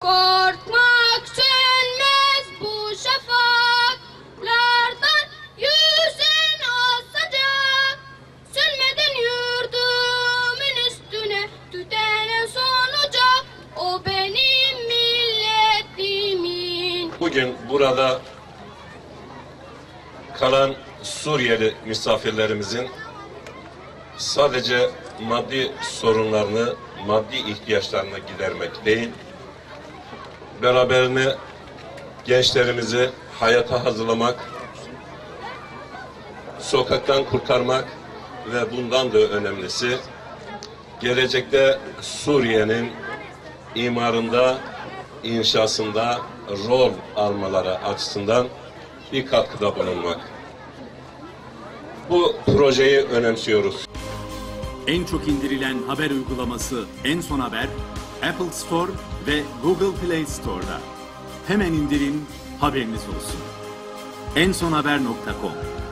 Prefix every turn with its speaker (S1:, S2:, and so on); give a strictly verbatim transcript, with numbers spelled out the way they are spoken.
S1: Korkmak sönmez bu şafaklardan, yüzün asacak. Sönmeden yurdumun üstüne tütenen sonuca, o benim milletimin.
S2: Bugün burada kalan Suriyeli misafirlerimizin sadece maddi sorunlarını, maddi ihtiyaçlarını gidermek değil, beraberine gençlerimizi hayata hazırlamak, sokaktan kurtarmak ve bundan da önemlisi, gelecekte Suriye'nin imarında, inşasında rol almaları açısından bir katkıda bulunmak. Bu projeyi önemsiyoruz.
S3: En çok indirilen haber uygulaması En Son Haber, Apple Store ve Google Play Store'da. Hemen indirin, haberiniz olsun. en son haber nokta com